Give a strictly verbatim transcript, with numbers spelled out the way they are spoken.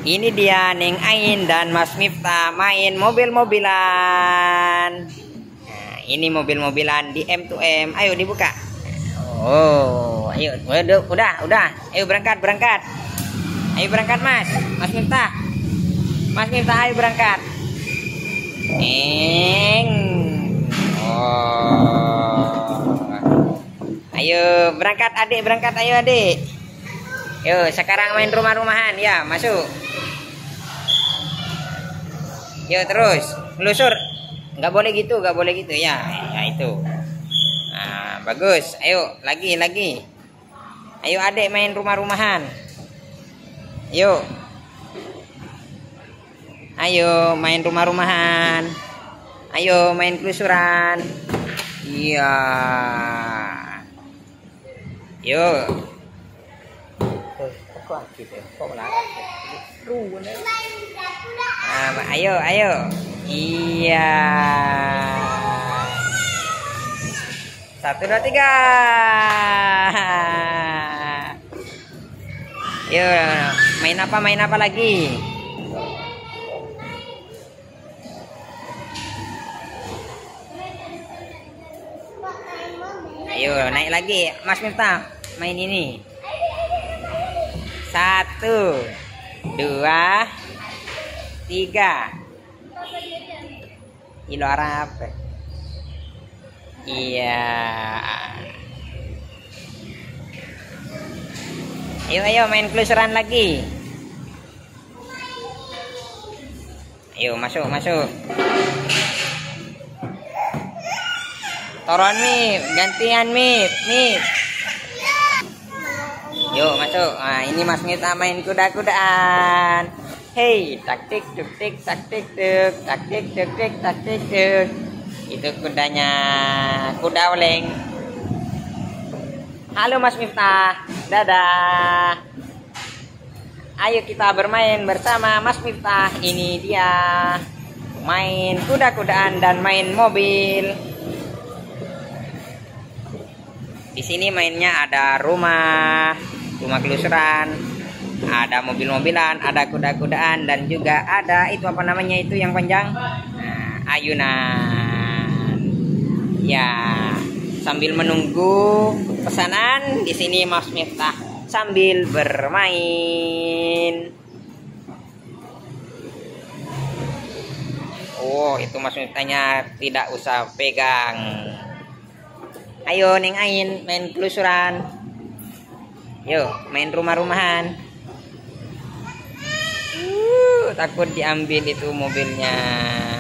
Ini dia Neng Ain dan Mas Miftah main mobil-mobilan. Nah, ini mobil-mobilan di M dua M. Ayo dibuka. Oh, ayo, udah, udah, udah. Ayo berangkat, berangkat. Ayo berangkat, Mas. Mas Miftah. Mas Miftah, ayo berangkat. Neng. Oh. Ayo berangkat, adik, berangkat, ayo adik. Yuk, sekarang main rumah-rumahan ya, masuk. Yuk terus, lusur. Nggak boleh gitu, nggak boleh gitu ya. Ya itu. Nah, bagus. Ayo, lagi, lagi. Ayo adik main rumah-rumahan. Yuk. Ayo main rumah-rumahan. Ayo main kelusuran. Iya. Yuk. Nah, ayo, ayo. Iya. Satu, dua, tiga. Yuk, main apa, main apa lagi? Ayo, naik lagi. Mas Miftah, main ini. Satu, dua, tiga. Ilo Arab. Iya. Ayo, ayo main kelusuran lagi. Ayo masuk, masuk. Toron Mip, gantian Mip, Mip. Yuk masuk. Nah, ini Mas Miftah main kuda-kudaan. Hei, taktik tuk tik taktik tuk taktik tuk tik taktik tuk. Itu kudanya, kuda oleng. Halo Mas Miftah. Dadah. Ayo kita bermain bersama Mas Miftah. Ini dia. Main kuda-kudaan dan main mobil. Di sini mainnya ada rumah, rumah kelusuran, ada mobil-mobilan, ada kuda-kudaan, dan juga ada itu apa namanya itu yang panjang, nah, ayunan. Ya, sambil menunggu pesanan di sini Mas Miftah sambil bermain. Oh, itu Mas Miftahnya tidak usah pegang. Ayo Neng Ain main kelusuran. Yuk main rumah-rumahan. Uh, takut diambil itu mobilnya.